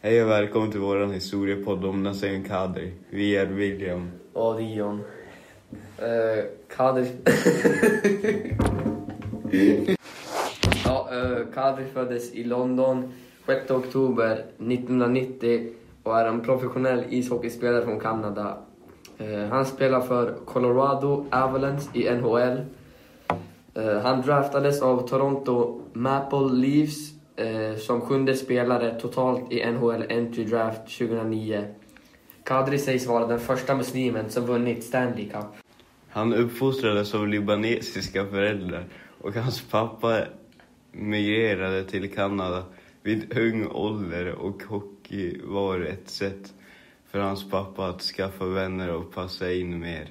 Hej och välkommen till våran historiepodd om Nassim Kadri. Vi är William. Och Dion. Kadri... Kadri föddes i London 6 oktober 1990 och är en professionell ishockeyspelare från Kanada. Han spelar för Colorado Avalanche i NHL. Han draftades av Toronto Maple Leafs som 7:e spelare totalt i NHL Entry Draft 2009. Kadri sägs vara den första muslimen som vunnit Stanley Cup. Han uppfostrades av libanesiska föräldrar och hans pappa migrerade till Kanada vid ung ålder, och hockey var ett sätt för hans pappa att skaffa vänner och passa in mer.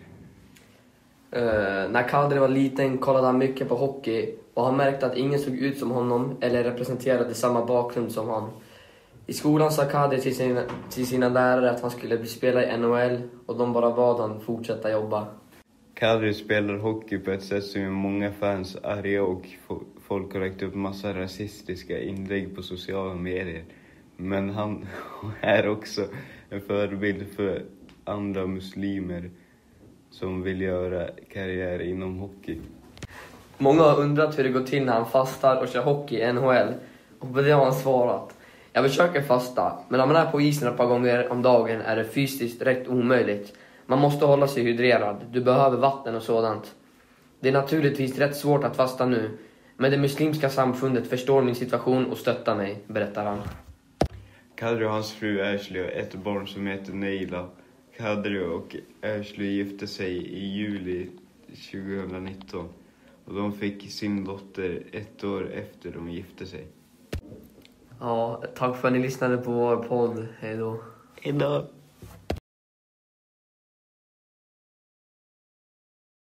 När Kadri var liten kollade han mycket på hockey och han märkte att ingen såg ut som honom eller representerade samma bakgrund som han. I skolan sa Kadri till sina lärare att han skulle spela i NHL och de bara bad han fortsätta jobba. Kadri spelar hockey på ett sätt som är många fans arga, och folk har lagt upp massa rasistiska inlägg på sociala medier. Men han är också en förebild för andra muslimer som vill göra karriär inom hockey. Många har undrat hur det går till när han fastar och kör hockey i NHL. Och på det har han svarat: jag försöker fasta, men när man är på isen ett par gånger om dagen är det fysiskt rätt omöjligt. Man måste hålla sig hydrerad, du behöver vatten och sådant. Det är naturligtvis rätt svårt att fasta nu, men det muslimska samfundet förstår min situation och stöttar mig, berättar han. Kadri och hans fru Ashley har ett barn som heter Neila. Kadri och Ashley gifte sig i juli 2019 och de fick sin dotter 1 år efter de gifte sig. Ja, tack för att ni lyssnade på vår podd. Hej då. Hej då.